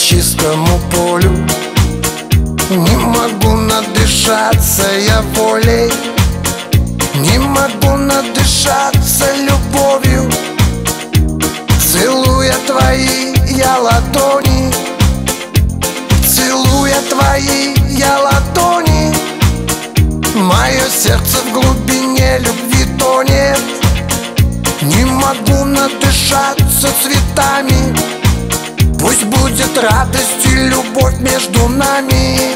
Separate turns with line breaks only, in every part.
чистому полю. Не могу надышаться я волей, не могу надышаться любовью. Целуя твои я ладони, целуя твои я ладони, мое сердце в глубине любви тонет. Не могу надышаться цветами, пусть будет радость и любовь между нами.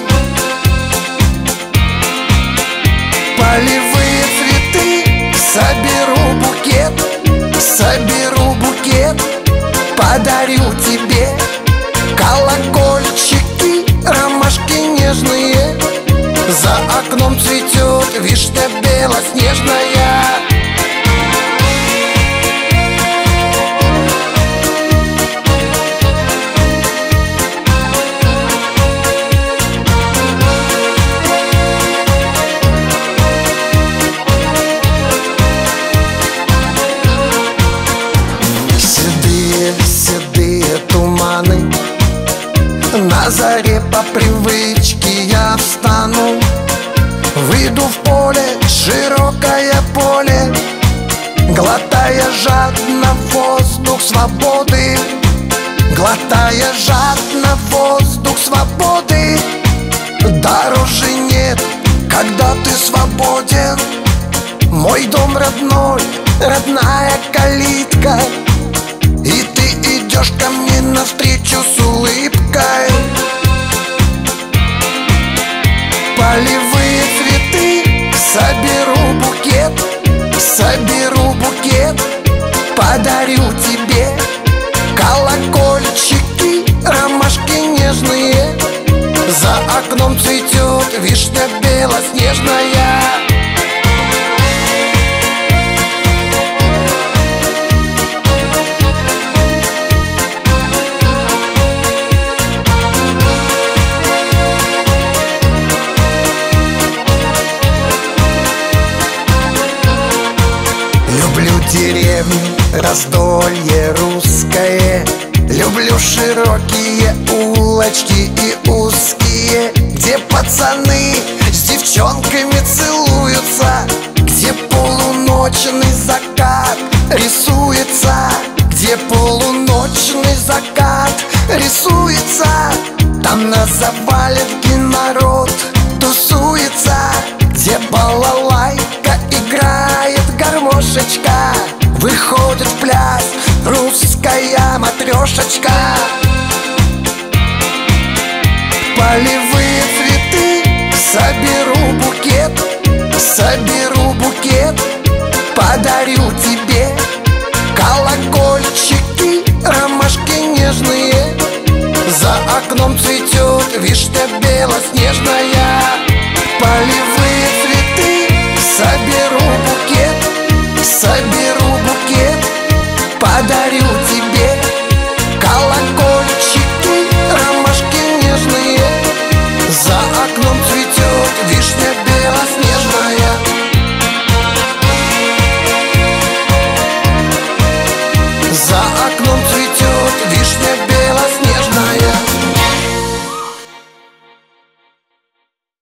Полевые цветы, соберу букет, соберу букет, подарю тебе. Колокольчики, ромашки нежные, за окном цветет вишня белоснежная. Седые туманы, на заре по привычке я встану, выйду в поле, широкое поле, глотая жадно воздух свободы, глотая жадно воздух свободы. Дороже нет, когда ты свободен. Мой дом родной, родная калитка, и ты идешь ко мне навстречу с улыбкой. Полевые цветы, соберу букет, соберу букет, подарю тебе. Колокольчики, ромашки нежные, за окном цветет вишня белоснежная. Люблю деревню, раздолье русское, люблю широкие улочки и узкие, где пацаны с девчонками целуются, где полуночный закат рисуется, где полуночный закат рисуется. Там на заваленке народ тусуется, где балалайка играет гармошечка, выходит в пляс русская матрешечка. Полевые цветы, соберу букет, соберу букет, подарю тебе. Колокольчики, ромашки нежные, за окном цветет вишня белоснежная.